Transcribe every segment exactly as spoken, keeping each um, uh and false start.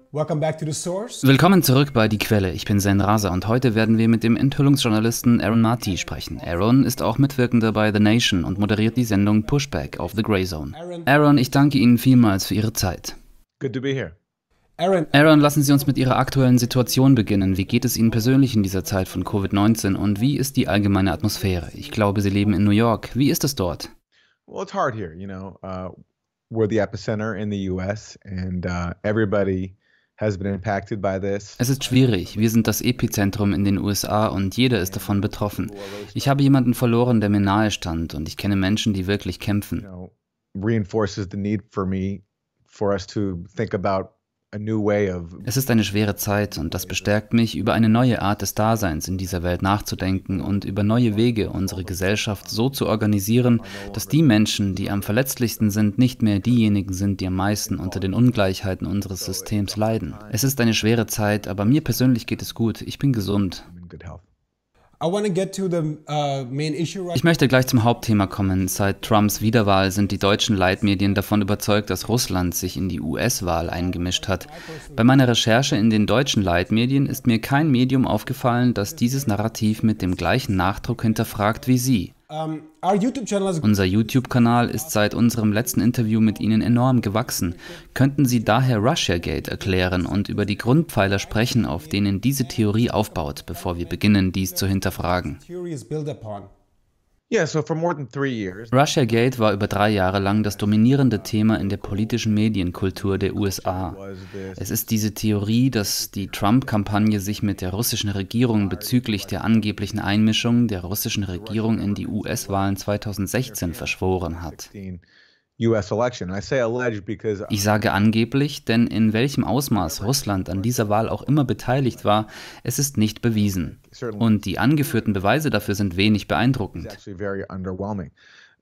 Welcome back to the source. Willkommen zurück bei Die Quelle. Ich bin Zen Rasa und heute werden wir mit dem Enthüllungsjournalisten Aaron Marty sprechen. Aaron ist auch Mitwirkender bei The Nation und moderiert die Sendung Pushback auf The Grey Zone. Aaron, ich danke Ihnen vielmals für Ihre Zeit. Good to be here. Aaron, Aaron, lassen Sie uns mit Ihrer aktuellen Situation beginnen. Wie geht es Ihnen persönlich in dieser Zeit von Covid neunzehn und wie ist die allgemeine Atmosphäre? Ich glaube, Sie leben in New York. Wie ist es dort? Well, it's hard here, you know. Uh, we're the epicenter in the U S and uh, everybody has been impacted by this. Es ist schwierig. Wir sind das Epizentrum in den U S A und jeder ist davon betroffen. Ich habe jemanden verloren, der mir nahe stand und ich kenne Menschen, die wirklich kämpfen. You know, reinforces the need for me, for us to think about a new way of. Es ist eine schwere Zeit und das bestärkt mich, über eine neue Art des Daseins in dieser Welt nachzudenken und über neue Wege, unsere Gesellschaft so zu organisieren, dass die Menschen, die am verletzlichsten sind, nicht mehr diejenigen sind, die am meisten unter den Ungleichheiten unseres Systems leiden. Es ist eine schwere Zeit, aber mir persönlich geht es gut. Ich bin gesund. I'm in good health. I want to get to the uh, main issue right Ich möchte gleich zum Hauptthema kommen. Seit Trumps Wiederwahl sind die deutschen Leitmedien davon überzeugt, dass Russland sich in die U S-Wahl eingemischt hat. Bei meiner Recherche in den deutschen Leitmedien ist mir kein Medium aufgefallen, das dieses Narrativ mit dem gleichen Nachdruck hinterfragt wie Sie. Um, our YouTube channel has Unser YouTube-Kanal ist seit unserem letzten Interview mit Ihnen enorm gewachsen. Könnten Sie daher Russiagate erklären und über die Grundpfeiler sprechen, auf denen diese Theorie aufbaut, bevor wir beginnen, dies zu hinterfragen? theory is built upon. Yeah, so for more than three years. Russiagate war über drei Jahre lang das dominierende Thema in der politischen Medienkultur der U S A. Es ist diese Theorie, dass die Trump-Kampagne sich mit der russischen Regierung bezüglich der angeblichen Einmischung der russischen Regierung in die U S-Wahlen zweitausendsechzehn verschworen hat. U S election. I say alleged because Ich sage angeblich, denn in welchem Ausmaß Russland an dieser Wahl auch immer beteiligt war, es ist nicht bewiesen. Und die angeführten Beweise dafür sind wenig it's beeindruckend. actually very underwhelming.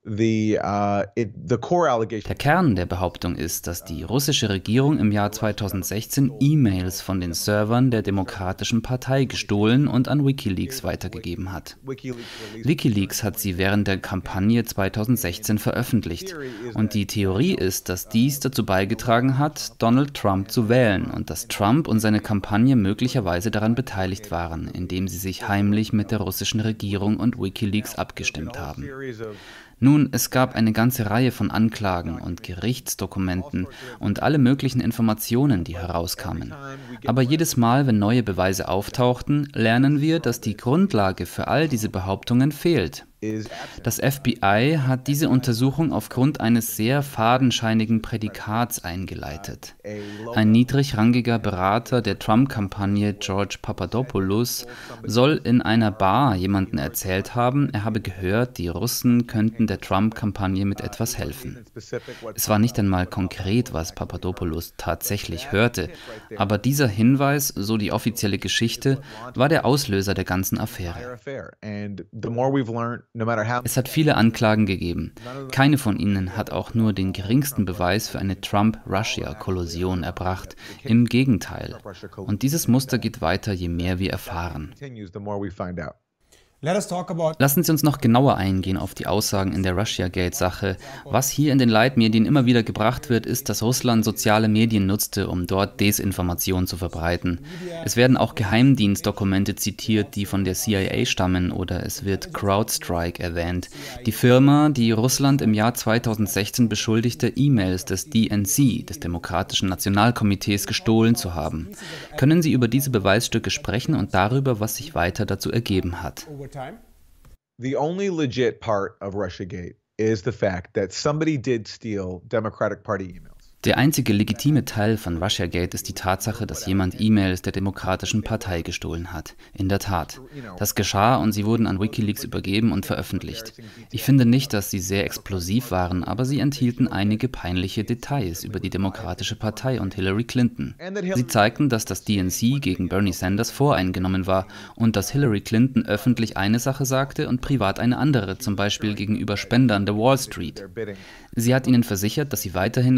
The uh, it, the core allegation. Der Kern der Behauptung ist, dass die russische Regierung im Jahr zweitausendsechzehn E-Mails von den Servern der Demokratischen Partei gestohlen und an WikiLeaks weitergegeben hat. WikiLeaks released. WikiLeaks hat sie während der Kampagne zweitausendsechzehn veröffentlicht. Und die Theorie ist, dass dies dazu beigetragen hat, Donald Trump zu wählen und dass Trump und seine Kampagne möglicherweise daran beteiligt waren, indem sie sich heimlich mit der russischen Regierung und WikiLeaks abgestimmt haben. Series of Nun, es gab eine ganze Reihe von Anklagen und Gerichtsdokumenten und alle möglichen Informationen, die herauskamen. Aber jedes Mal, wenn neue Beweise auftauchten, lernen wir, dass die Grundlage für all diese Behauptungen fehlt. is Das F B I hat diese Untersuchung aufgrund eines sehr fadenscheinigen Prädikats eingeleitet. Ein niedrigrangiger Berater der Trump-Kampagne, George Papadopoulos, soll in einer Bar jemanden erzählt haben, er habe gehört, die Russen könnten der Trump-Kampagne mit etwas helfen. Es war nicht einmal konkret, was Papadopoulos tatsächlich hörte, aber dieser Hinweis, so die offizielle Geschichte, war der Auslöser der ganzen Affäre. affair. And the more we've learned, no matter how Es hat viele Anklagen gegeben. Keine von ihnen hat auch nur den geringsten Beweis für eine Trump-Russia-Kollusion erbracht. Im Gegenteil. Und dieses Muster geht weiter, je mehr wir erfahren. continues, the more we find out. Let us talk about Lassen Sie uns noch genauer eingehen auf die Aussagen in der Russiagate-Sache. Was hier in den Leitmedien immer wieder gebracht wird, ist, dass Russland soziale Medien nutzte, um dort Desinformation zu verbreiten. Es werden auch Geheimdienstdokumente zitiert, die von der C I A stammen, oder es wird CrowdStrike erwähnt. Die Firma, die Russland im Jahr zweitausendsechzehn beschuldigte, E-Mails des D N C, des Demokratischen Nationalkomitees, gestohlen zu haben. Können Sie über diese Beweisstücke sprechen und darüber, was sich weiter dazu ergeben hat? over time. The only legit part of Russiagate is the fact that somebody did steal Democratic Party emails. Der einzige legitime Teil von Russiagate ist die Tatsache, dass jemand E-Mails der Demokratischen Partei gestohlen hat. In der Tat. Das geschah und sie wurden an WikiLeaks übergeben und veröffentlicht. Ich finde nicht, dass sie sehr explosiv waren, aber sie enthielten einige peinliche Details über die Demokratische Partei und Hillary Clinton. Sie zeigten, dass das D N C gegen Bernie Sanders voreingenommen war und dass Hillary Clinton öffentlich eine Sache sagte und privat eine andere, zum Beispiel gegenüber Spendern der Wall Street. Sie hat ihnen versichert, dass sie weiterhin nach ihrer Pfeife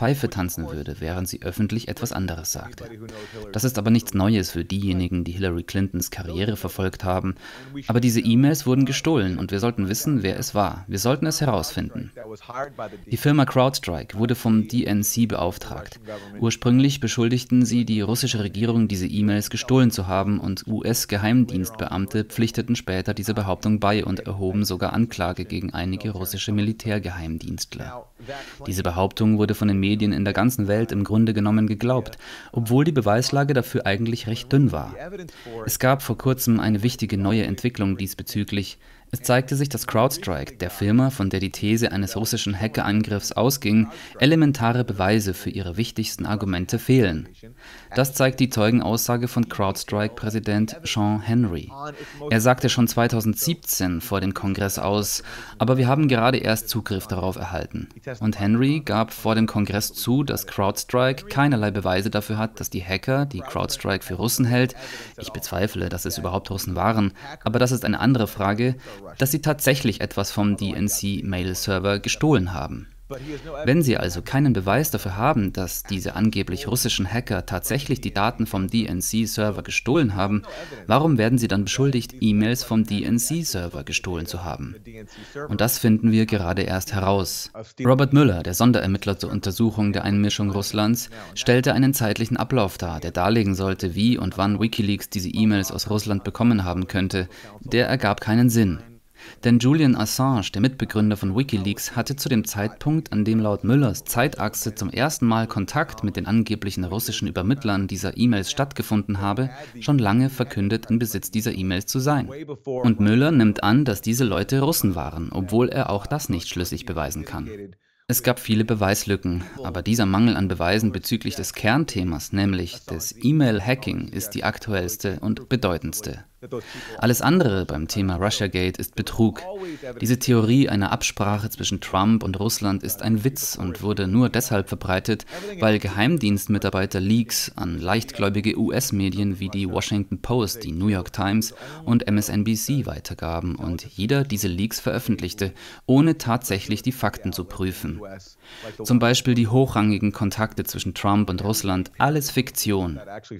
Pfeife tanzen würde, während sie öffentlich etwas anderes sagte. Das ist aber nichts Neues für diejenigen, die Hillary Clintons Karriere verfolgt haben. Aber diese E-Mails wurden gestohlen und wir sollten wissen, wer es war. Wir sollten es herausfinden. Die Firma CrowdStrike wurde vom D N C beauftragt. Ursprünglich beschuldigten sie die russische Regierung, diese E-Mails gestohlen zu haben, und U S-Geheimdienstbeamte pflichteten später dieser Behauptung bei und erhoben sogar Anklage gegen einige russische Militärgeheimdienstler. Diese Behauptung wurde von den Medien in der ganzen Welt im Grunde genommen geglaubt, obwohl die Beweislage dafür eigentlich recht dünn war. Es gab vor kurzem eine wichtige neue Entwicklung diesbezüglich. Es zeigte sich, dass CrowdStrike, der Firma, von der die These eines russischen Hackerangriffs ausging, elementare Beweise für ihre wichtigsten Argumente fehlen. Das zeigt die Zeugenaussage von CrowdStrike-Präsident Sean Henry. Er sagte schon zweitausendsiebzehn vor dem Kongress aus, aber wir haben gerade erst Zugriff darauf erhalten. Und Henry gab vor dem Kongress zu, dass CrowdStrike keinerlei Beweise dafür hat, dass die Hacker, die CrowdStrike für Russen hält, ich bezweifle, dass es überhaupt Russen waren, aber das ist eine andere Frage, dass sie tatsächlich etwas vom D N C-Mail-Server gestohlen haben. Wenn sie also keinen Beweis dafür haben, dass diese angeblich russischen Hacker tatsächlich die Daten vom D N C-Server gestohlen haben, warum werden sie dann beschuldigt, E-Mails vom D N C-Server gestohlen zu haben? Und das finden wir gerade erst heraus. Robert Mueller, der Sonderermittler zur Untersuchung der Einmischung Russlands, stellte einen zeitlichen Ablauf dar, der darlegen sollte, wie und wann WikiLeaks diese E-Mails aus Russland bekommen haben könnte. Der ergab keinen Sinn. Denn Julian Assange, der Mitbegründer von WikiLeaks, hatte zu dem Zeitpunkt, an dem laut Müllers Zeitachse zum ersten Mal Kontakt mit den angeblichen russischen Übermittlern dieser E-Mails stattgefunden habe, schon lange verkündet, in Besitz dieser E-Mails zu sein. Und Mueller nimmt an, dass diese Leute Russen waren, obwohl er auch das nicht schlüssig beweisen kann. Es gab viele Beweislücken, aber dieser Mangel an Beweisen bezüglich des Kernthemas, nämlich des E-Mail-Hacking, ist die aktuellste und bedeutendste. Alles andere beim Thema Russiagate ist Betrug. Diese Theorie einer Absprache zwischen Trump und Russland ist ein Witz und wurde nur deshalb verbreitet, weil Geheimdienstmitarbeiter Leaks an leichtgläubige U S-Medien wie die Washington Post, die New York Times und M S N B C weitergaben und jeder diese Leaks veröffentlichte, ohne tatsächlich die Fakten zu prüfen. Zum Beispiel die hochrangigen Kontakte zwischen Trump und Russland, alles Fiktion.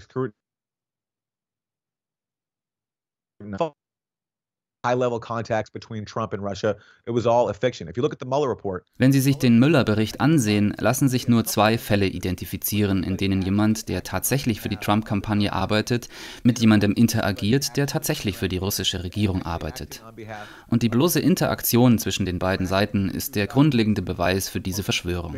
High-level contacts between Trump and Russia. It was all a fiction. If you look at the Mueller report. Wenn Sie sich den Mueller-Bericht ansehen, lassen sich nur zwei Fälle identifizieren, in denen jemand, der tatsächlich für die Trump-Kampagne arbeitet, mit jemandem interagiert, der tatsächlich für die russische Regierung arbeitet. Und die bloße Interaktion zwischen den beiden Seiten ist der grundlegende Beweis für diese Verschwörung.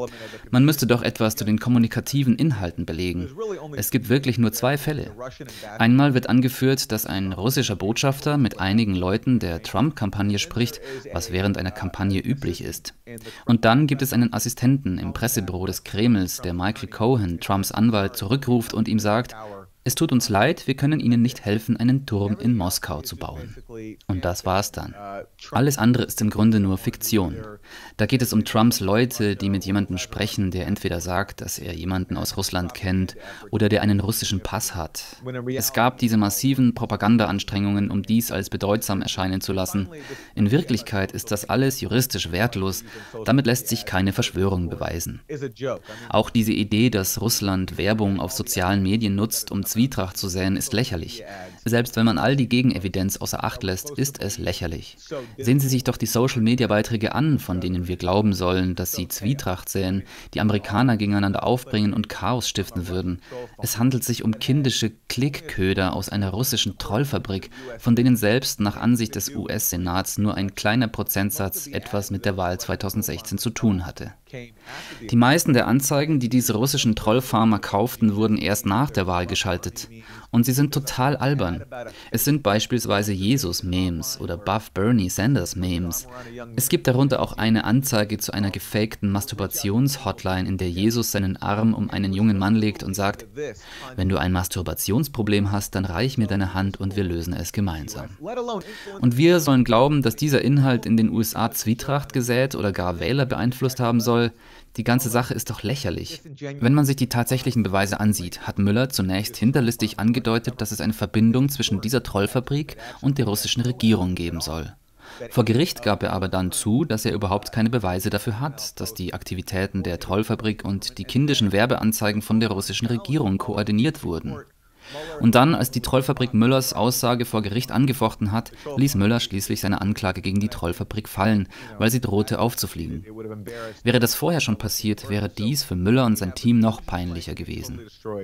Man müsste doch etwas zu den kommunikativen Inhalten belegen. Es gibt wirklich nur zwei Fälle. Einmal wird angeführt, dass ein russischer Botschafter mit einigen Leuten der Trump-Kampagne spricht, was während einer Kampagne üblich ist. Und dann gibt es einen Assistenten im Pressebüro des Kremls, der Michael Cohen, Trumps Anwalt, zurückruft und ihm sagt: Es tut uns leid, wir können Ihnen nicht helfen, einen Turm in Moskau zu bauen. Und das war's dann. Alles andere ist im Grunde nur Fiktion. Da geht es um Trumps Leute, die mit jemandem sprechen, der entweder sagt, dass er jemanden aus Russland kennt oder der einen russischen Pass hat. Es gab diese massiven Propagandaanstrengungen, um dies als bedeutsam erscheinen zu lassen. In Wirklichkeit ist das alles juristisch wertlos. Damit lässt sich keine Verschwörung beweisen. Auch diese Idee, dass Russland Werbung auf sozialen Medien nutzt, um Zwietracht zu säen, ist lächerlich. Selbst wenn man all die Gegenevidenz außer Acht lässt, ist es lächerlich. Sehen Sie sich doch die Social-Media-Beiträge an, von denen wir glauben sollen, dass sie Zwietracht säen, die Amerikaner gegeneinander aufbringen und Chaos stiften würden. Es handelt sich um kindische Klickköder aus einer russischen Trollfabrik, von denen selbst nach Ansicht des U S-Senats nur ein kleiner Prozentsatz etwas mit der Wahl zweitausendsechzehn zu tun hatte. Die meisten der Anzeigen, die diese russischen Trollfarmer kauften, wurden erst nach der Wahl geschaltet. Und sie sind total albern. Es sind beispielsweise Jesus-Memes oder Buff Bernie Sanders-Memes. Es gibt darunter auch eine Anzeige zu einer gefakten Masturbations-Hotline, in der Jesus seinen Arm um einen jungen Mann legt und sagt: Wenn du ein Masturbationsproblem hast, dann reich mir deine Hand und wir lösen es gemeinsam. Und wir sollen glauben, dass dieser Inhalt in den U S A Zwietracht gesät oder gar Wähler beeinflusst haben soll. Die ganze Sache ist doch lächerlich. Wenn man sich die tatsächlichen Beweise ansieht, hat Mueller zunächst hinterlistig angedeutet, dass es eine Verbindung zwischen dieser Trollfabrik und der russischen Regierung geben soll. Vor Gericht gab er aber dann zu, dass er überhaupt keine Beweise dafür hat, dass die Aktivitäten der Trollfabrik und die kindischen Werbeanzeigen von der russischen Regierung koordiniert wurden. Und dann, als die Trollfabrik Müllers Aussage vor Gericht angefochten hat, ließ Müller schließlich seine Anklage gegen die Trollfabrik fallen, weil sie drohte aufzufliegen. Wäre das vorher schon passiert, wäre dies für Müller und sein Team noch peinlicher gewesen.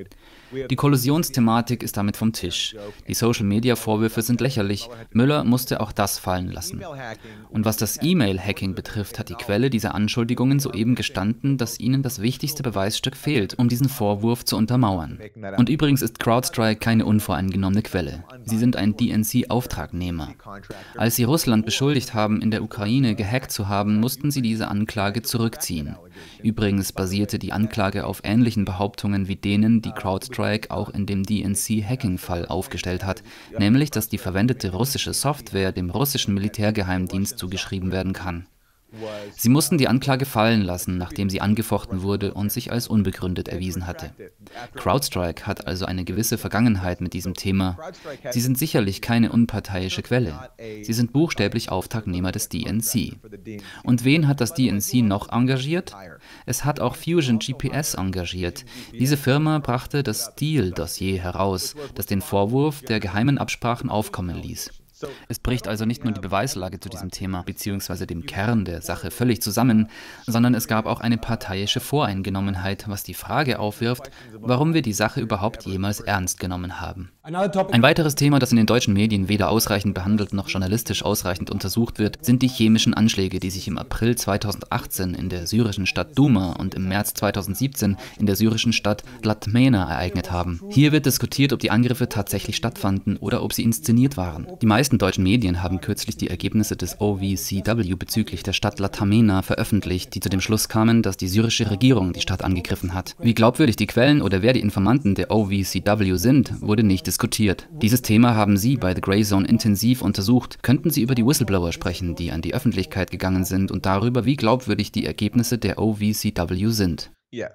Die Kollusionsthematik ist damit vom Tisch. Die Social-Media-Vorwürfe sind lächerlich. Müller musste auch das fallen lassen. Und was das E-Mail-Hacking betrifft, hat die Quelle dieser Anschuldigungen soeben gestanden, dass ihnen das wichtigste Beweisstück fehlt, um diesen Vorwurf zu untermauern. Und übrigens ist CrowdStrike keine unvoreingenommene Quelle. Sie sind ein D N C-Auftragnehmer. Als sie Russland beschuldigt haben, in der Ukraine gehackt zu haben, mussten sie diese Anklage zurückziehen. Übrigens basierte die Anklage auf ähnlichen Behauptungen wie denen, die CrowdStrike auch in dem D N C-Hacking-Fall aufgestellt hat, nämlich, dass die verwendete russische Software dem russischen Militärgeheimdienst zugeschrieben werden kann. Sie mussten die Anklage fallen lassen, nachdem sie angefochten wurde und sich als unbegründet erwiesen hatte. CrowdStrike hat also eine gewisse Vergangenheit mit diesem Thema. Sie sind sicherlich keine unparteiische Quelle. Sie sind buchstäblich Auftragnehmer des D N C. Und wen hat das D N C noch engagiert? Es hat auch Fusion G P S engagiert. Diese Firma brachte das Steele-Dossier heraus, das den Vorwurf der geheimen Absprachen aufkommen ließ. Es bricht also nicht nur die Beweislage zu diesem Thema bzw. dem Kern der Sache völlig zusammen, sondern es gab auch eine parteiische Voreingenommenheit, was die Frage aufwirft, warum wir die Sache überhaupt jemals ernst genommen haben. Ein weiteres Thema, das in den deutschen Medien weder ausreichend behandelt noch journalistisch ausreichend untersucht wird, sind die chemischen Anschläge, die sich im April zweitausendachtzehn in der syrischen Stadt Duma und im März zweitausendsiebzehn in der syrischen Stadt Latmena ereignet haben. Hier wird diskutiert, ob die Angriffe tatsächlich stattfanden oder ob sie inszeniert waren. Die meisten deutschen Medien haben kürzlich die Ergebnisse des O V C W bezüglich der Stadt Latmena veröffentlicht, die zu dem Schluss kamen, dass die syrische Regierung die Stadt angegriffen hat. Wie glaubwürdig die Quellen oder wer die Informanten der O V C W sind, wurde nicht diskutiert. Dieses Thema haben Sie bei The Grey Zone intensiv untersucht. Könnten Sie über die Whistleblower sprechen, die an die Öffentlichkeit gegangen sind und darüber, wie glaubwürdig die Ergebnisse der O V C W sind?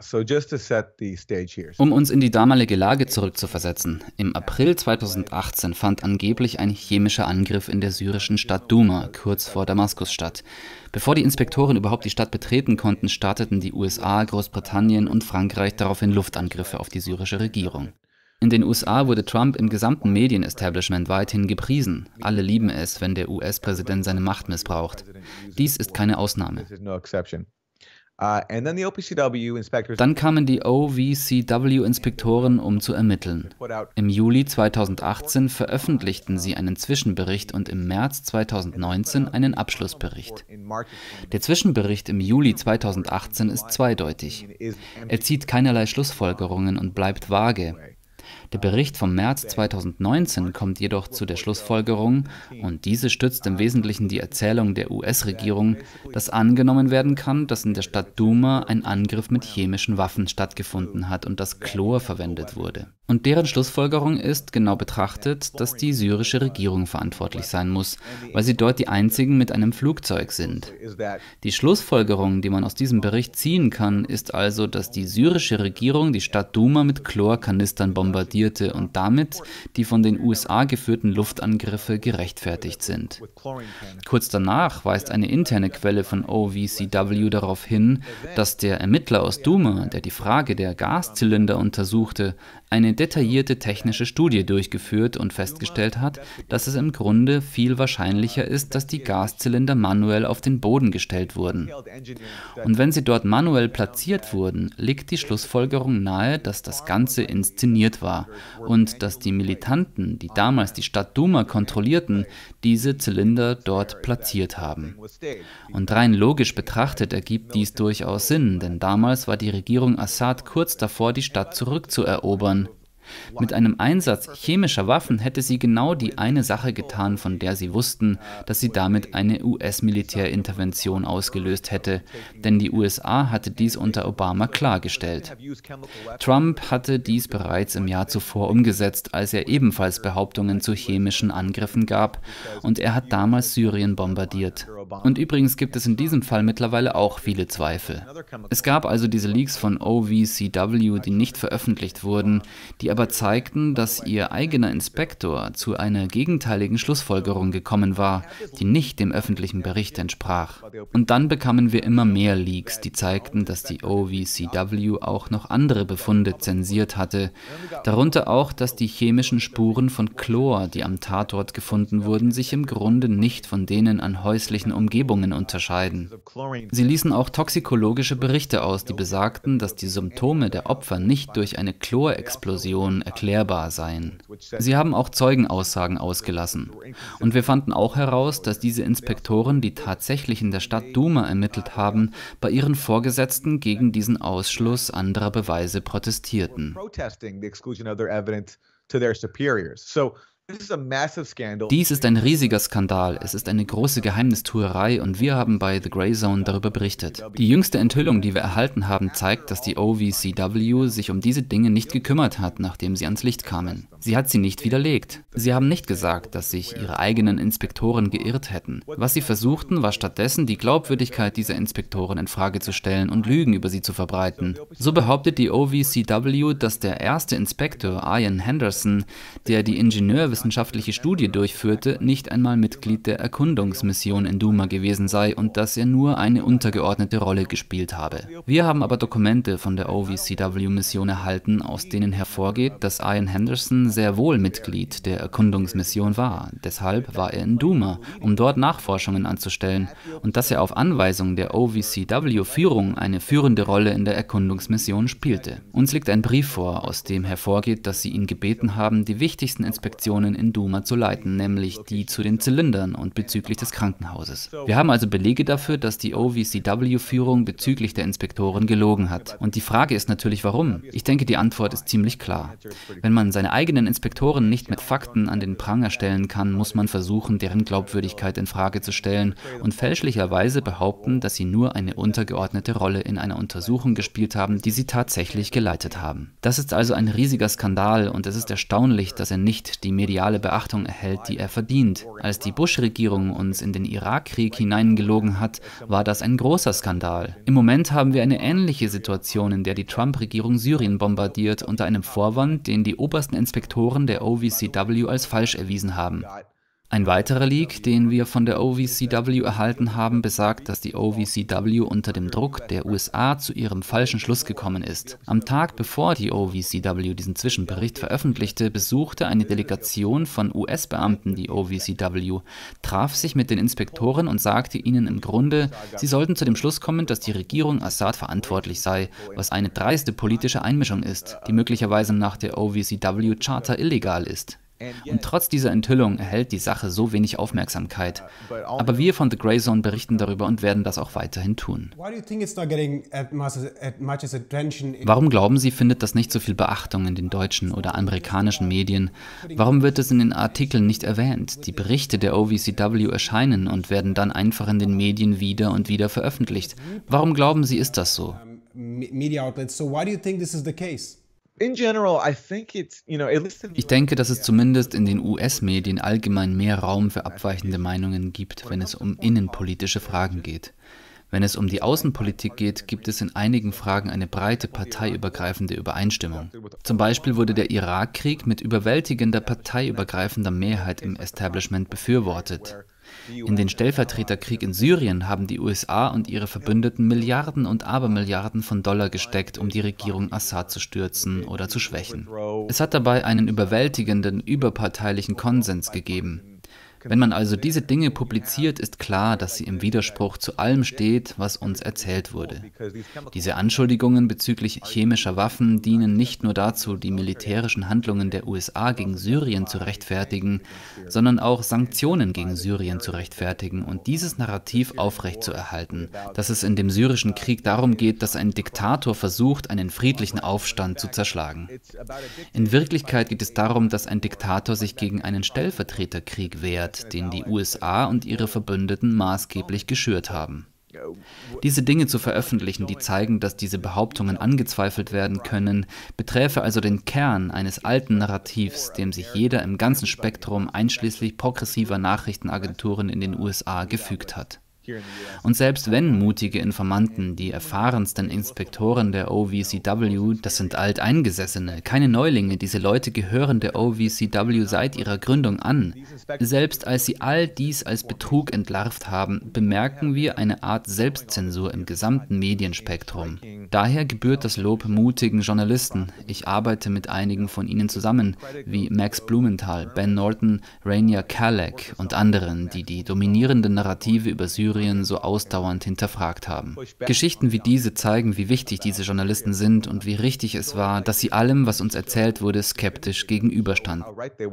Um uns in die damalige Lage zurückzuversetzen. Im April zweitausendachtzehn fand angeblich ein chemischer Angriff in der syrischen Stadt Duma, kurz vor Damaskus, statt. Bevor die Inspektoren überhaupt die Stadt betreten konnten, starteten die U S A, Großbritannien und Frankreich daraufhin Luftangriffe auf die syrische Regierung. In den U S A wurde Trump im gesamten Medien-Establishment weithin gepriesen. Alle lieben es, wenn der U S-Präsident seine Macht missbraucht. Dies ist keine Ausnahme. Dann kamen die O V C W-Inspektoren, um zu ermitteln. Im Juli zweitausendachtzehn veröffentlichten sie einen Zwischenbericht und im März zweitausendneunzehn einen Abschlussbericht. Der Zwischenbericht im Juli zweitausendachtzehn ist zweideutig. Er zieht keinerlei Schlussfolgerungen und bleibt vage. Der Bericht vom März zweitausendneunzehn kommt jedoch zu der Schlussfolgerung, und diese stützt im Wesentlichen die Erzählung der U S-Regierung, dass angenommen werden kann, dass in der Stadt Duma ein Angriff mit chemischen Waffen stattgefunden hat und dass Chlor verwendet wurde. Und deren Schlussfolgerung ist, genau betrachtet, dass die syrische Regierung verantwortlich sein muss, weil sie dort die einzigen mit einem Flugzeug sind. Die Schlussfolgerung, die man aus diesem Bericht ziehen kann, ist also, dass die syrische Regierung die Stadt Duma mit Chlorkanistern bombardierte und damit die von den U S A geführten Luftangriffe gerechtfertigt sind. Kurz danach weist eine interne Quelle von O V C W darauf hin, dass der Ermittler aus Duma, der die Frage der Gaszylinder untersuchte, eine detaillierte technische Studie durchgeführt und festgestellt hat, dass es im Grunde viel wahrscheinlicher ist, dass die Gaszylinder manuell auf den Boden gestellt wurden. Und wenn sie dort manuell platziert wurden, liegt die Schlussfolgerung nahe, dass das Ganze inszeniert war und dass die Militanten, die damals die Stadt Duma kontrollierten, diese Zylinder dort platziert haben. Und rein logisch betrachtet ergibt dies durchaus Sinn, denn damals war die Regierung Assad kurz davor, die Stadt zurückzuerobern. Mit einem Einsatz chemischer Waffen hätte sie genau die eine Sache getan, von der sie wussten, dass sie damit eine U S-Militärintervention ausgelöst hätte, denn die U S A hatte dies unter Obama klargestellt. Trump hatte dies bereits im Jahr zuvor umgesetzt, als er ebenfalls Behauptungen zu chemischen Angriffen gab, und er hat damals Syrien bombardiert. Und übrigens gibt es in diesem Fall mittlerweile auch viele Zweifel. Es gab also diese Leaks von O V C W, die nicht veröffentlicht wurden, die aber aber zeigten, dass ihr eigener Inspektor zu einer gegenteiligen Schlussfolgerung gekommen war, die nicht dem öffentlichen Bericht entsprach. Und dann bekamen wir immer mehr Leaks, die zeigten, dass die O V C W auch noch andere Befunde zensiert hatte, darunter auch, dass die chemischen Spuren von Chlor, die am Tatort gefunden wurden, sich im Grunde nicht von denen an häuslichen Umgebungen unterscheiden. Sie ließen auch toxikologische Berichte aus, die besagten, dass die Symptome der Opfer nicht durch eine Chlorexplosion erklärbar seien. Sie haben auch Zeugenaussagen ausgelassen. Und wir fanden auch heraus, dass diese Inspektoren, die tatsächlich in der Stadt Duma ermittelt haben, bei ihren Vorgesetzten gegen diesen Ausschluss anderer Beweise protestierten. Dies ist ein riesiger Skandal, es ist eine große Geheimnistuerei und wir haben bei The Grey Zone darüber berichtet. Die jüngste Enthüllung, die wir erhalten haben, zeigt, dass die O V C W sich um diese Dinge nicht gekümmert hat, nachdem sie ans Licht kamen. Sie hat sie nicht widerlegt. Sie haben nicht gesagt, dass sich ihre eigenen Inspektoren geirrt hätten. Was sie versuchten, war stattdessen, die Glaubwürdigkeit dieser Inspektoren in Frage zu stellen und Lügen über sie zu verbreiten. So behauptet die O V C W, dass der erste Inspektor, Ian Henderson, der die ingenieurwissenschaftliche Studie durchführte, nicht einmal Mitglied der Erkundungsmission in Duma gewesen sei und dass er nur eine untergeordnete Rolle gespielt habe. Wir haben aber Dokumente von der O V C W-Mission erhalten, aus denen hervorgeht, dass Ian Henderson sehr wohl Mitglied der Erkundungsmission war. Deshalb war er in Duma, um dort Nachforschungen anzustellen, und dass er auf Anweisung der O V C W-Führung eine führende Rolle in der Erkundungsmission spielte. Uns liegt ein Brief vor, aus dem hervorgeht, dass sie ihn gebeten haben, die wichtigsten Inspektionen in Duma zu leiten, nämlich die zu den Zylindern und bezüglich des Krankenhauses. Wir haben also Belege dafür, dass die O V C W-Führung bezüglich der Inspektoren gelogen hat. Und die Frage ist natürlich, warum? Ich denke, die Antwort ist ziemlich klar. Wenn man seine eigenen Inspektoren nicht mit Fakten an den Pranger stellen kann, muss man versuchen, deren Glaubwürdigkeit in Frage zu stellen und fälschlicherweise behaupten, dass sie nur eine untergeordnete Rolle in einer Untersuchung gespielt haben, die sie tatsächlich geleitet haben. Das ist also ein riesiger Skandal und es ist erstaunlich, dass er nicht die mediale Beachtung erhält, die er verdient. Als die Bush-Regierung uns in den Irakkrieg hineingelogen hat, war das ein großer Skandal. Im Moment haben wir eine ähnliche Situation, in der die Trump-Regierung Syrien bombardiert, unter einem Vorwand, den die obersten Inspektoren der O V C W als falsch erwiesen haben. Ein weiterer Leak, den wir von der O V C W erhalten haben, besagt, dass die O V C W unter dem Druck der U S A zu ihrem falschen Schluss gekommen ist. Am Tag bevor die O V C W diesen Zwischenbericht veröffentlichte, besuchte eine Delegation von U S-Beamten die O V C W, traf sich mit den Inspektoren und sagte ihnen im Grunde, sie sollten zu dem Schluss kommen, dass die Regierung Assad verantwortlich sei, was eine dreiste politische Einmischung ist, die möglicherweise nach der O V C W-Charta illegal ist. Und trotz dieser Enthüllung erhält die Sache so wenig Aufmerksamkeit. Aber wir von The Grey Zone berichten darüber und werden das auch weiterhin tun. Warum glauben Sie, findet das nicht so viel Beachtung in den deutschen oder amerikanischen Medien? Warum wird es in den Artikeln nicht erwähnt? Die Berichte der O V C W erscheinen und werden dann einfach in den Medien wieder und wieder veröffentlicht. Warum glauben Sie, ist das so? Media outlets. So why do you think this is the case? Ich denke, dass es zumindest in den U S-Medien allgemein mehr Raum für abweichende Meinungen gibt, wenn es um innenpolitische Fragen geht. Wenn es um die Außenpolitik geht, gibt es in einigen Fragen eine breite parteiübergreifende Übereinstimmung. Zum Beispiel wurde der Irakkrieg mit überwältigender parteiübergreifender Mehrheit im Establishment befürwortet. In den Stellvertreterkrieg in Syrien haben die U S A und ihre Verbündeten Milliarden und Abermilliarden von Dollar gesteckt, um die Regierung Assad zu stürzen oder zu schwächen. Es hat dabei einen überwältigenden, überparteilichen Konsens gegeben. Wenn man also diese Dinge publiziert, ist klar, dass sie im Widerspruch zu allem steht, was uns erzählt wurde. Diese Anschuldigungen bezüglich chemischer Waffen dienen nicht nur dazu, die militärischen Handlungen der U S A gegen Syrien zu rechtfertigen, sondern auch Sanktionen gegen Syrien zu rechtfertigen und dieses Narrativ aufrechtzuerhalten, dass es in dem syrischen Krieg darum geht, dass ein Diktator versucht, einen friedlichen Aufstand zu zerschlagen. In Wirklichkeit geht es darum, dass ein Diktator sich gegen einen Stellvertreterkrieg wehrt, den die U S A und ihre Verbündeten maßgeblich geschürt haben. Diese Dinge zu veröffentlichen, die zeigen, dass diese Behauptungen angezweifelt werden können, beträfe also den Kern eines alten Narrativs, dem sich jeder im ganzen Spektrum einschließlich progressiver Nachrichtenagenturen in den U S A gefügt hat. Und selbst wenn mutige Informanten, die erfahrensten Inspektoren der O V C W, das sind Alteingesessene, keine Neulinge, diese Leute gehören der O V C W seit ihrer Gründung an. Selbst als sie all dies als Betrug entlarvt haben, bemerken wir eine Art Selbstzensur im gesamten Medienspektrum. Daher gebührt das Lob mutigen Journalisten. Ich arbeite mit einigen von ihnen zusammen, wie Max Blumenthal, Ben Norton, Rainier Kalleck und anderen, die die dominierenden Narrative über Syrien so ausdauernd hinterfragt haben. Geschichten wie diese zeigen, wie wichtig diese Journalisten sind und wie richtig es war, dass sie allem, was uns erzählt wurde, skeptisch gegenüberstanden.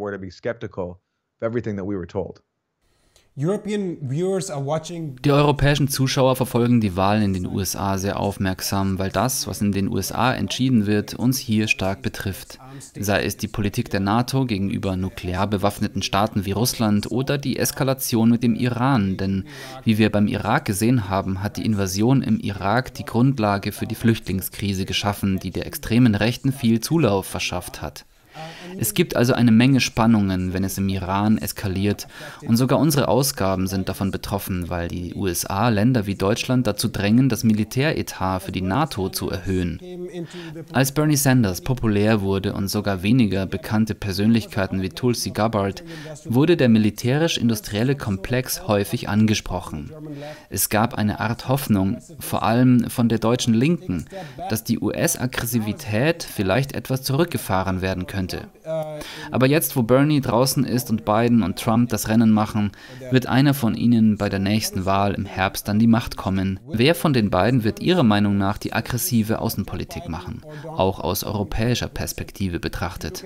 Die europäischen Zuschauer verfolgen die Wahlen in den U S A sehr aufmerksam, weil das, was in den U S A entschieden wird, uns hier stark betrifft. Sei es die Politik der NATO gegenüber nuklear bewaffneten Staaten wie Russland oder die Eskalation mit dem Iran, denn wie wir beim Irak gesehen haben, hat die Invasion im Irak die Grundlage für die Flüchtlingskrise geschaffen, die der extremen Rechten viel Zulauf verschafft hat. Es gibt also eine Menge Spannungen, wenn es im Iran eskaliert, und sogar unsere Ausgaben sind davon betroffen, weil die U S A Länder wie Deutschland dazu drängen, das Militäretat für die NATO zu erhöhen. Als Bernie Sanders populär wurde und sogar weniger bekannte Persönlichkeiten wie Tulsi Gabbard, wurde der militärisch-industrielle Komplex häufig angesprochen. Es gab eine Art Hoffnung, vor allem von der deutschen Linken, dass die U S-Aggressivität vielleicht etwas zurückgefahren werden könnte. Aber jetzt, wo Bernie draußen ist und Biden und Trump das Rennen machen, wird einer von ihnen bei der nächsten Wahl im Herbst an die Macht kommen. Wer von den beiden wird Ihrer Meinung nach die aggressive Außenpolitik machen, auch aus europäischer Perspektive betrachtet?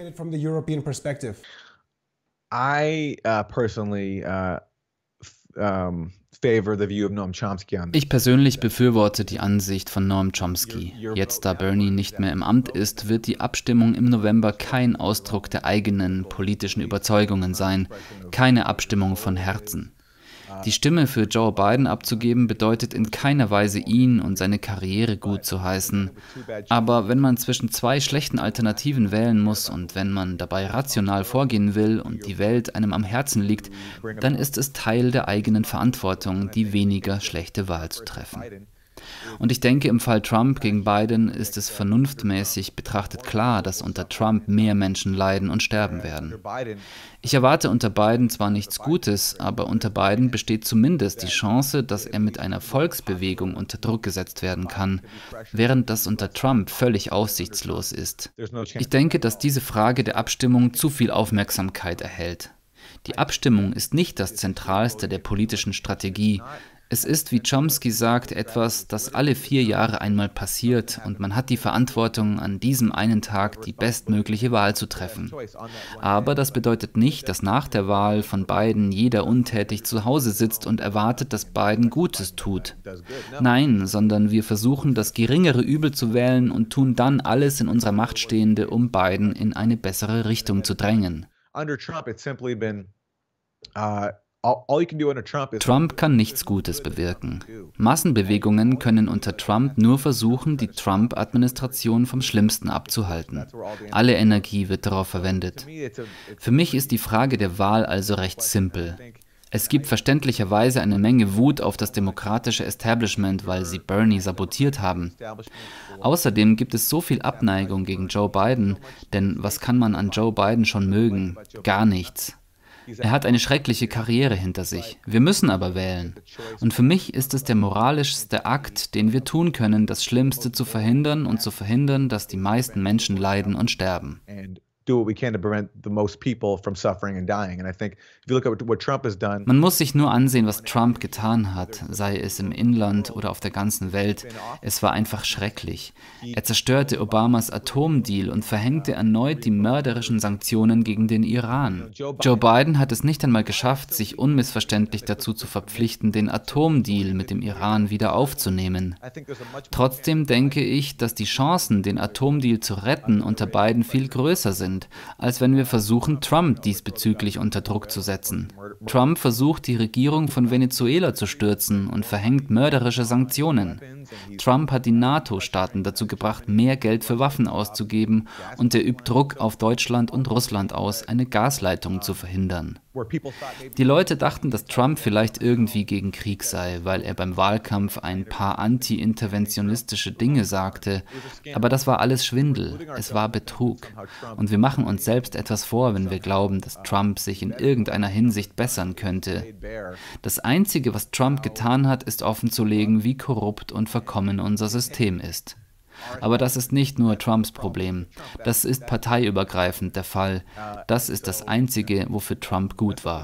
I uh, personally uh, um Ich persönlich befürworte die Ansicht von Noam Chomsky. Jetzt, da Bernie nicht mehr im Amt ist, wird die Abstimmung im November kein Ausdruck der eigenen politischen Überzeugungen sein, keine Abstimmung von Herzen. Die Stimme für Joe Biden abzugeben, bedeutet in keiner Weise, ihn und seine Karriere gut zu heißen. Aber wenn man zwischen zwei schlechten Alternativen wählen muss und wenn man dabei rational vorgehen will und die Welt einem am Herzen liegt, dann ist es Teil der eigenen Verantwortung, die weniger schlechte Wahl zu treffen. Und ich denke, im Fall Trump gegen Biden ist es vernunftmäßig betrachtet klar, dass unter Trump mehr Menschen leiden und sterben werden. Ich erwarte unter Biden zwar nichts Gutes, aber unter Biden besteht zumindest die Chance, dass er mit einer Volksbewegung unter Druck gesetzt werden kann, während das unter Trump völlig aussichtslos ist. Ich denke, dass diese Frage der Abstimmung zu viel Aufmerksamkeit erhält. Die Abstimmung ist nicht das Zentralste der politischen Strategie. Es ist, wie Chomsky sagt, etwas, das alle vier Jahre einmal passiert und man hat die Verantwortung, an diesem einen Tag die bestmögliche Wahl zu treffen. Aber das bedeutet nicht, dass nach der Wahl von Biden jeder untätig zu Hause sitzt und erwartet, dass Biden Gutes tut. Nein, sondern wir versuchen, das geringere Übel zu wählen und tun dann alles in unserer Macht Stehende, um Biden in eine bessere Richtung zu drängen. Trump kann nichts Gutes bewirken. Massenbewegungen können unter Trump nur versuchen, die Trump-Administration vom Schlimmsten abzuhalten. Alle Energie wird darauf verwendet. Für mich ist die Frage der Wahl also recht simpel. Es gibt verständlicherweise eine Menge Wut auf das demokratische Establishment, weil sie Bernie sabotiert haben. Außerdem gibt es so viel Abneigung gegen Joe Biden, denn was kann man an Joe Biden schon mögen? Gar nichts. Er hat eine schreckliche Karriere hinter sich. Wir müssen aber wählen. Und für mich ist es der moralischste Akt, den wir tun können, das Schlimmste zu verhindern und zu verhindern, dass die meisten Menschen leiden und sterben. Man muss sich nur ansehen, was Trump getan hat, sei es im Inland oder auf der ganzen Welt. Es war einfach schrecklich. Er zerstörte Obamas Atomdeal und verhängte erneut die mörderischen Sanktionen gegen den Iran. Joe Biden hat es nicht einmal geschafft, sich unmissverständlich dazu zu verpflichten, den Atomdeal mit dem Iran wieder aufzunehmen. Trotzdem denke ich, dass die Chancen, den Atomdeal zu retten, unter Biden viel größer sind, als wenn wir versuchen, Trump diesbezüglich unter Druck zu setzen. Trump versucht, die Regierung von Venezuela zu stürzen und verhängt mörderische Sanktionen. Trump hat die NATO-Staaten dazu gebracht, mehr Geld für Waffen auszugeben, und er übt Druck auf Deutschland und Russland aus, eine Gasleitung zu verhindern. Die Leute dachten, dass Trump vielleicht irgendwie gegen Krieg sei, weil er beim Wahlkampf ein paar anti-interventionistische Dinge sagte. Aber das war alles Schwindel, es war Betrug. Und wir machen uns selbst etwas vor, wenn wir glauben, dass Trump sich in irgendeiner Hinsicht bessern könnte. Das Einzige, was Trump getan hat, ist offenzulegen, wie korrupt und verkommen unser System ist. Aber das ist nicht nur Trumps Problem. Das ist parteiübergreifend der Fall. Das ist das Einzige, wofür Trump gut war.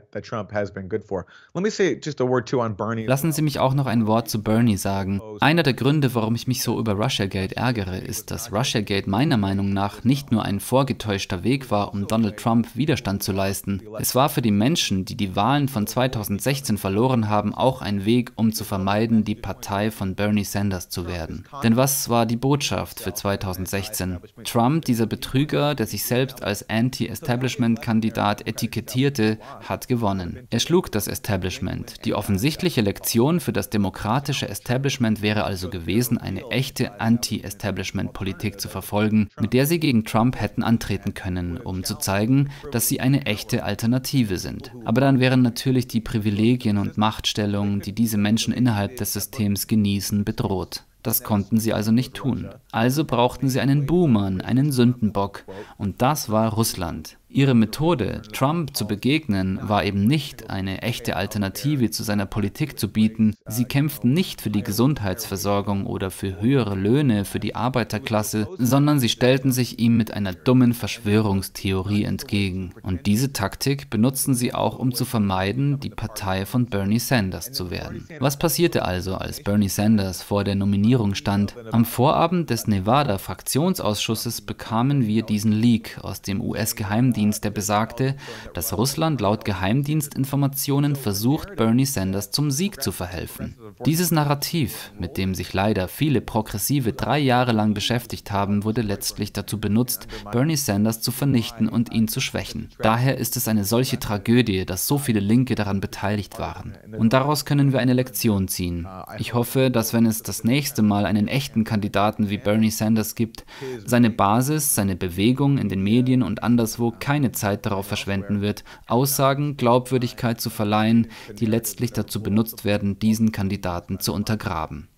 Lassen Sie mich auch noch ein Wort zu Bernie sagen. Einer der Gründe, warum ich mich so über Russiagate ärgere, ist, dass Russiagate meiner Meinung nach nicht nur ein vorgetäuschter Weg war, um Donald Trump Widerstand zu leisten. Es war für die Menschen, die die Wahlen von zweitausendsechzehn verloren haben, auch ein Weg, um zu vermeiden, die Partei von Bernie Sanders zu werden. Denn was war die Botschaft für zweitausendsechzehn? Trump, dieser Betrüger, der sich selbst als Anti-Establishment-Kandidat etikettierte, hat gewonnen. Er schlug das Establishment. Die offensichtliche Lektion für das demokratische Establishment wäre also gewesen, eine echte Anti-Establishment-Politik zu verfolgen, mit der sie gegen Trump hätten antreten können, um zu zeigen, dass sie eine echte Alternative sind. Aber dann wären natürlich die Privilegien und Machtstellungen, die diese Menschen innerhalb des Systems genießen, bedroht. Das konnten sie also nicht tun. Also brauchten sie einen Buhmann, einen Sündenbock. Und das war Russland. Ihre Methode, Trump zu begegnen, war eben nicht, eine echte Alternative zu seiner Politik zu bieten. Sie kämpften nicht für die Gesundheitsversorgung oder für höhere Löhne für die Arbeiterklasse, sondern sie stellten sich ihm mit einer dummen Verschwörungstheorie entgegen. Und diese Taktik benutzten sie auch, um zu vermeiden, die Partei von Bernie Sanders zu werden. Was passierte also, als Bernie Sanders vor der Nominierung stand? Am Vorabend des Nevada-Fraktionsausschusses bekamen wir diesen Leak aus dem U S-Geheimdienst, der besagte, dass Russland laut Geheimdienstinformationen versucht, Bernie Sanders zum Sieg zu verhelfen. Dieses Narrativ, mit dem sich leider viele Progressive drei Jahre lang beschäftigt haben, wurde letztlich dazu benutzt, Bernie Sanders zu vernichten und ihn zu schwächen. Daher ist es eine solche Tragödie, dass so viele Linke daran beteiligt waren. Und daraus können wir eine Lektion ziehen. Ich hoffe, dass wenn es das nächste Mal einen echten Kandidaten wie Bernie Sanders gibt, seine Basis, seine Bewegung in den Medien und anderswo keine Zeit darauf verschwenden wird, Aussagen Glaubwürdigkeit zu verleihen, die letztlich dazu benutzt werden, diesen Kandidaten zu untergraben.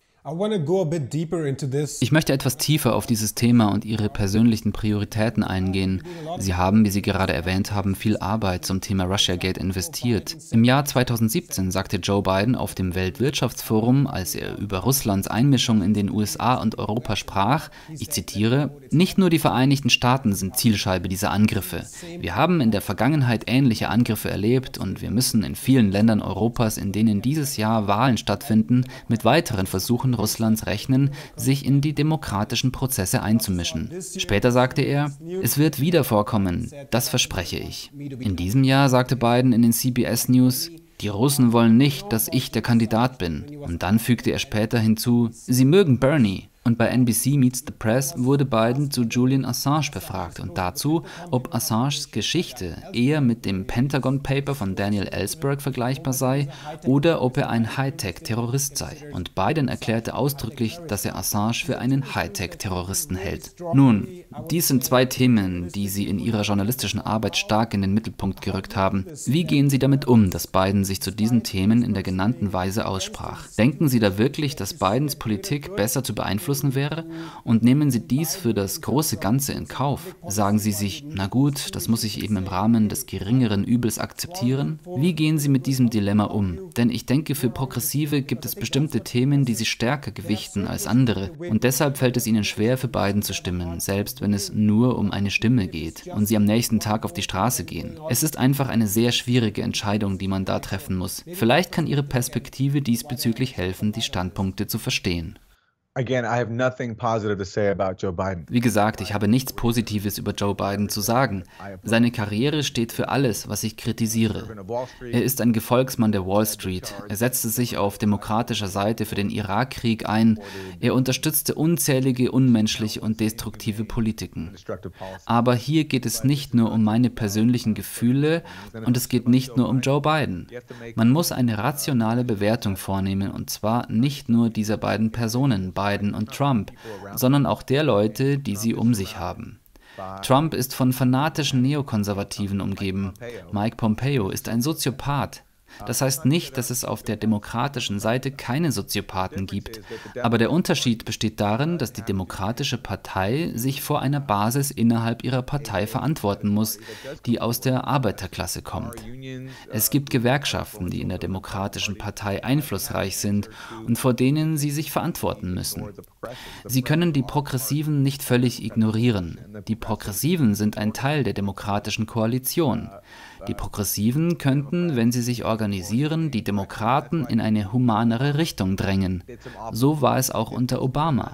Ich möchte etwas tiefer auf dieses Thema und Ihre persönlichen Prioritäten eingehen. Sie haben, wie Sie gerade erwähnt haben, viel Arbeit zum Thema Russiagate investiert. Im Jahr zweitausendsiebzehn sagte Joe Biden auf dem Weltwirtschaftsforum, als er über Russlands Einmischung in den U S A und Europa sprach, ich zitiere, nicht nur die Vereinigten Staaten sind Zielscheibe dieser Angriffe. Wir haben in der Vergangenheit ähnliche Angriffe erlebt und wir müssen in vielen Ländern Europas, in denen dieses Jahr Wahlen stattfinden, mit weiteren Versuchen Russlands rechnen, sich in die demokratischen Prozesse einzumischen. Später sagte er, es wird wieder vorkommen, das verspreche ich. In diesem Jahr sagte Biden in den C B S News, die Russen wollen nicht, dass ich der Kandidat bin. Und dann fügte er später hinzu, sie mögen Bernie. Und bei N B C Meets the Press wurde Biden zu Julian Assange befragt und dazu, ob Assanges Geschichte eher mit dem Pentagon Paper von Daniel Ellsberg vergleichbar sei oder ob er ein Hightech-Terrorist sei. Und Biden erklärte ausdrücklich, dass er Assange für einen Hightech-Terroristen hält. Nun, dies sind zwei Themen, die Sie in Ihrer journalistischen Arbeit stark in den Mittelpunkt gerückt haben. Wie gehen Sie damit um, dass Biden sich zu diesen Themen in der genannten Weise aussprach? Denken Sie da wirklich, dass Bidens Politik besser zu beeinflussen wäre? Und nehmen Sie dies für das große Ganze in Kauf? Sagen Sie sich, na gut, das muss ich eben im Rahmen des geringeren Übels akzeptieren? Wie gehen Sie mit diesem Dilemma um? Denn ich denke, für Progressive gibt es bestimmte Themen, die sie stärker gewichten als andere. Und deshalb fällt es ihnen schwer, für Biden zu stimmen, selbst wenn es nur um eine Stimme geht und sie am nächsten Tag auf die Straße gehen. Es ist einfach eine sehr schwierige Entscheidung, die man da treffen muss. Vielleicht kann Ihre Perspektive diesbezüglich helfen, die Standpunkte zu verstehen. Again, I have nothing positive to say about Joe Biden. Wie gesagt, ich habe nichts Positives über Joe Biden zu sagen. Seine Karriere steht für alles, was ich kritisiere. Er ist ein Gefolgsmann der Wall Street. Er setzte sich auf demokratischer Seite für den Irakkrieg ein. Er unterstützte unzählige unmenschliche und destruktive Politiken. Aber hier geht es nicht nur um meine persönlichen Gefühle und es geht nicht nur um Joe Biden. Man muss eine rationale Bewertung vornehmen und zwar nicht nur dieser beiden Personen, Biden und Trump, sondern auch der Leute, die sie um sich haben. Trump ist von fanatischen Neokonservativen umgeben. Mike Pompeo ist ein Soziopath. Das heißt nicht, dass es auf der demokratischen Seite keine Soziopathen gibt. Aber der Unterschied besteht darin, dass die Demokratische Partei sich vor einer Basis innerhalb ihrer Partei verantworten muss, die aus der Arbeiterklasse kommt. Es gibt Gewerkschaften, die in der Demokratischen Partei einflussreich sind und vor denen sie sich verantworten müssen. Sie können die Progressiven nicht völlig ignorieren. Die Progressiven sind ein Teil der demokratischen Koalition. Die Progressiven könnten, wenn sie sich organisieren, die Demokraten in eine humanere Richtung drängen. So war es auch unter Obama.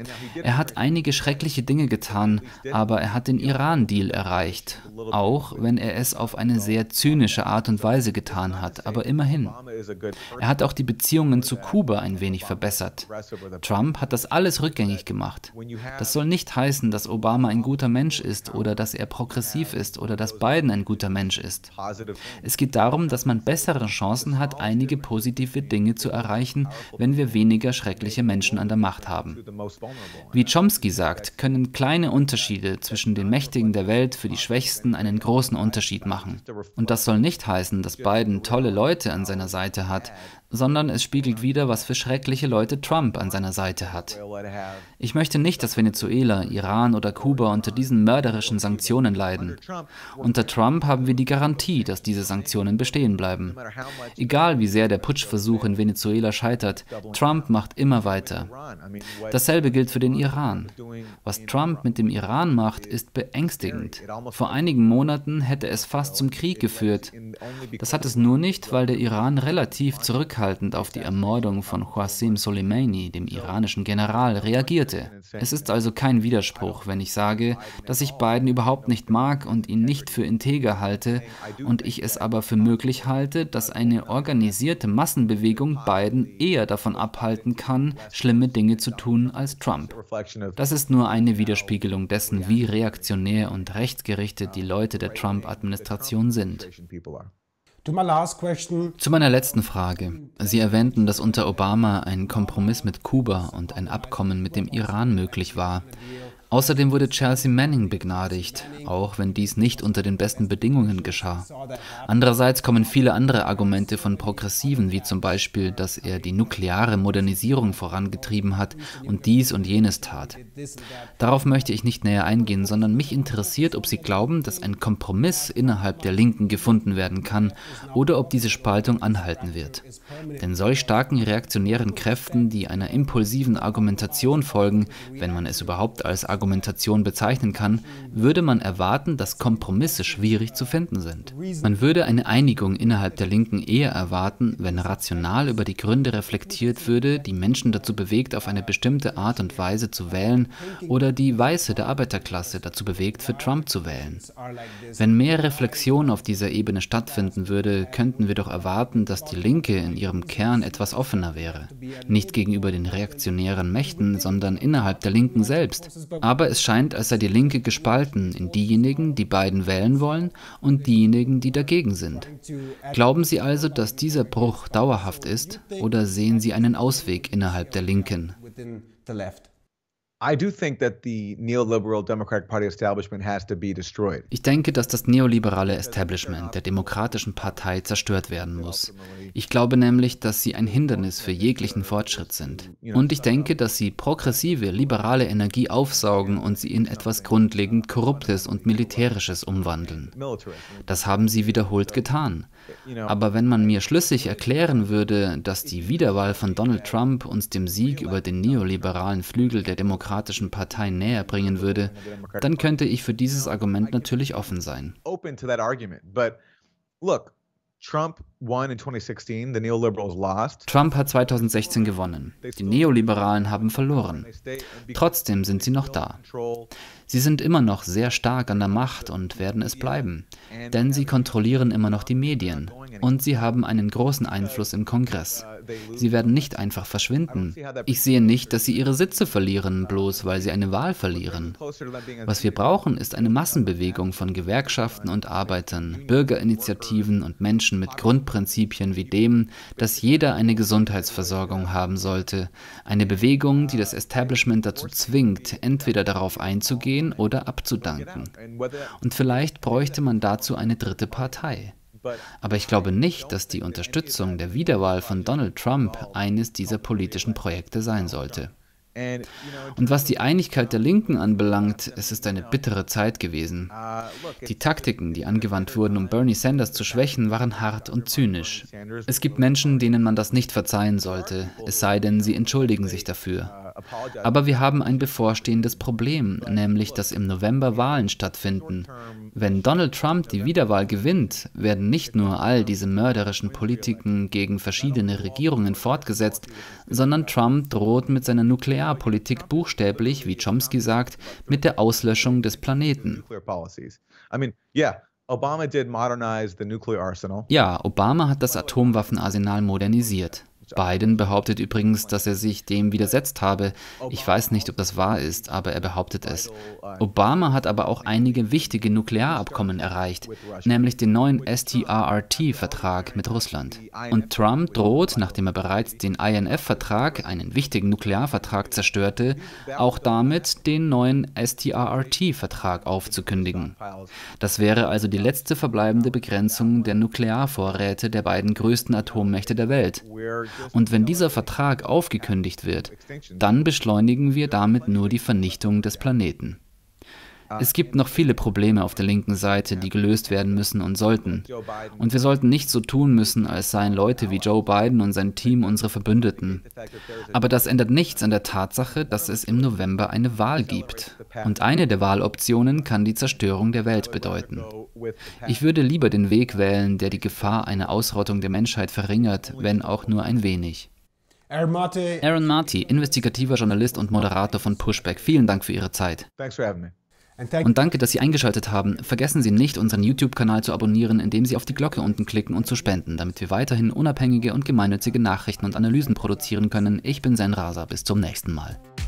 Er hat einige schreckliche Dinge getan, aber er hat den Iran-Deal erreicht, auch wenn er es auf eine sehr zynische Art und Weise getan hat, aber immerhin. Er hat auch die Beziehungen zu Kuba ein wenig verbessert. Trump hat das alles rückgängig gemacht. Das soll nicht heißen, dass Obama ein guter Mensch ist oder dass er progressiv ist oder dass Biden ein guter Mensch ist. Ist. Es geht darum, dass man bessere Chancen hat, einige positive Dinge zu erreichen, wenn wir weniger schreckliche Menschen an der Macht haben. Wie Chomsky sagt, können kleine Unterschiede zwischen den Mächtigen der Welt für die Schwächsten einen großen Unterschied machen. Und das soll nicht heißen, dass Biden tolle Leute an seiner Seite hat, sondern es spiegelt wider, was für schreckliche Leute Trump an seiner Seite hat. Ich möchte nicht, dass Venezuela, Iran oder Kuba unter diesen mörderischen Sanktionen leiden. Unter Trump haben wir die Garantie, dass diese Sanktionen bestehen bleiben. Egal wie sehr der Putschversuch in Venezuela scheitert, Trump macht immer weiter. Dasselbe gilt für den Iran. Was Trump mit dem Iran macht, ist beängstigend. Vor einigen Monaten hätte es fast zum Krieg geführt. Das hat es nur nicht, weil der Iran relativ zurückhaltend auf die Ermordung von Qasem Soleimani, dem iranischen General, reagierte. Es ist also kein Widerspruch, wenn ich sage, dass ich Biden überhaupt nicht mag und ihn nicht für integer halte und ich es aber für möglich halte, dass eine organisierte Massenbewegung Biden eher davon abhalten kann, schlimme Dinge zu tun als Trump. Das ist nur eine Widerspiegelung dessen, wie reaktionär und rechtsgerichtet die Leute der Trump-Administration sind. Zu meiner letzten Frage. Sie erwähnten, dass unter Obama ein Kompromiss mit Kuba und ein Abkommen mit dem Iran möglich war. Außerdem wurde Chelsea Manning begnadigt, auch wenn dies nicht unter den besten Bedingungen geschah. Andererseits kommen viele andere Argumente von Progressiven, wie zum Beispiel, dass er die nukleare Modernisierung vorangetrieben hat und dies und jenes tat. Darauf möchte ich nicht näher eingehen, sondern mich interessiert, ob Sie glauben, dass ein Kompromiss innerhalb der Linken gefunden werden kann oder ob diese Spaltung anhalten wird. Denn solch starken reaktionären Kräften, die einer impulsiven Argumentation folgen, wenn man es überhaupt als Argumentation bezeichnen kann, würde man erwarten, dass Kompromisse schwierig zu finden sind. Man würde eine Einigung innerhalb der Linken eher erwarten, wenn rational über die Gründe reflektiert würde, die Menschen dazu bewegt, auf eine bestimmte Art und Weise zu wählen oder die Weiße der Arbeiterklasse dazu bewegt, für Trump zu wählen. Wenn mehr Reflexion auf dieser Ebene stattfinden würde, könnten wir doch erwarten, dass die Linke in ihrem Kern etwas offener wäre. Nicht gegenüber den reaktionären Mächten, sondern innerhalb der Linken selbst. Aber es scheint, als sei die Linke gespalten in diejenigen, die Biden wählen wollen, und diejenigen, die dagegen sind. Glauben Sie also, dass dieser Bruch dauerhaft ist, oder sehen Sie einen Ausweg innerhalb der Linken? I do think that the neoliberal Democratic Party establishment has to be destroyed. Ich denke, dass das neoliberale Establishment der Demokratischen Partei zerstört werden muss. Ich glaube nämlich, dass sie ein Hindernis für jeglichen Fortschritt sind. Und ich denke, dass sie progressive, liberale Energie aufsaugen und sie in etwas grundlegend Korruptes und Militärisches umwandeln. Das haben sie wiederholt getan. Aber wenn man mir schlüssig erklären würde, dass die Wiederwahl von Donald Trump uns dem Sieg über den neoliberalen Flügel der Demokratischen Partei näher bringen würde, dann könnte ich für dieses Argument natürlich offen sein. Trump won in twenty sixteen, the neoliberals lost. Trump hat zweitausendsechzehn gewonnen. Die Neoliberalen haben verloren. Trotzdem sind sie noch da. Sie sind immer noch sehr stark an der Macht und werden es bleiben, denn sie kontrollieren immer noch die Medien und sie haben einen großen Einfluss im Kongress. Sie werden nicht einfach verschwinden. Ich sehe nicht, dass sie ihre Sitze verlieren, bloß weil sie eine Wahl verlieren. Was wir brauchen, ist eine Massenbewegung von Gewerkschaften und Arbeitern, Bürgerinitiativen und Menschen mit Grundprinzipien wie dem, dass jeder eine Gesundheitsversorgung haben sollte. Eine Bewegung, die das Establishment dazu zwingt, entweder darauf einzugehen oder abzudanken. Und vielleicht bräuchte man dazu eine dritte Partei. Aber ich glaube nicht, dass die Unterstützung der Wiederwahl von Donald Trump eines dieser politischen Projekte sein sollte. Und was die Einigkeit der Linken anbelangt, es ist eine bittere Zeit gewesen. Die Taktiken, die angewandt wurden, um Bernie Sanders zu schwächen, waren hart und zynisch. Es gibt Menschen, denen man das nicht verzeihen sollte, es sei denn, sie entschuldigen sich dafür. Aber wir haben ein bevorstehendes Problem, nämlich, dass im November Wahlen stattfinden. Wenn Donald Trump die Wiederwahl gewinnt, werden nicht nur all diese mörderischen Politiken gegen verschiedene Regierungen fortgesetzt, sondern Trump droht mit seiner Nuklearpolitik buchstäblich, wie Chomsky sagt, mit der Auslöschung des Planeten. Ja, Obama hat das Atomwaffenarsenal modernisiert. Biden behauptet übrigens, dass er sich dem widersetzt habe. Ich weiß nicht, ob das wahr ist, aber er behauptet es. Obama hat aber auch einige wichtige Nuklearabkommen erreicht, nämlich den neuen S T R R T-Vertrag mit Russland. Und Trump droht, nachdem er bereits den I N F-Vertrag, einen wichtigen Nuklearvertrag, zerstörte, auch damit den neuen S T R R T-Vertrag aufzukündigen. Das wäre also die letzte verbleibende Begrenzung der Nuklearvorräte der beiden größten Atommächte der Welt. Und wenn dieser Vertrag aufgekündigt wird, dann beschleunigen wir damit nur die Vernichtung des Planeten. Es gibt noch viele Probleme auf der linken Seite, die gelöst werden müssen und sollten. Und wir sollten nicht so tun müssen, als seien Leute wie Joe Biden und sein Team unsere Verbündeten. Aber das ändert nichts an der Tatsache, dass es im November eine Wahl gibt. Und eine der Wahloptionen kann die Zerstörung der Welt bedeuten. Ich würde lieber den Weg wählen, der die Gefahr einer Ausrottung der Menschheit verringert, wenn auch nur ein wenig. Aaron Marty, investigativer Journalist und Moderator von Pushback. Vielen Dank für Ihre Zeit. Und danke, dass Sie eingeschaltet haben. Vergessen Sie nicht, unseren YouTube-Kanal zu abonnieren, indem Sie auf die Glocke unten klicken und zu spenden, damit wir weiterhin unabhängige und gemeinnützige Nachrichten und Analysen produzieren können. Ich bin Zen Rasa. Bis zum nächsten Mal.